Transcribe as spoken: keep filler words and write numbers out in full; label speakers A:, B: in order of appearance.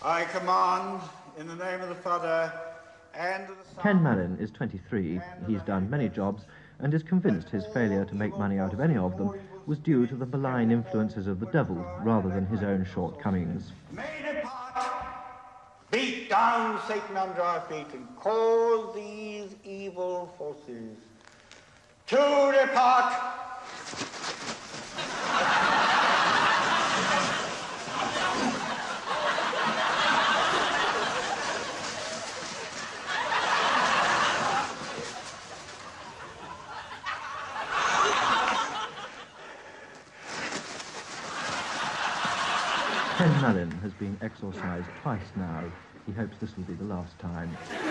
A: I command, in the name of the Father, and of the Son...
B: Ken Malin is twenty-three. He's done many jobs and is convinced his failure to make money out of any of them was due to the malign influences of the devil rather than his own shortcomings.
A: May depart, beat down Satan under our feet and cause these evil forces to depart.
B: Ken Malin has been exorcised twice now. He hopes this will be the last time.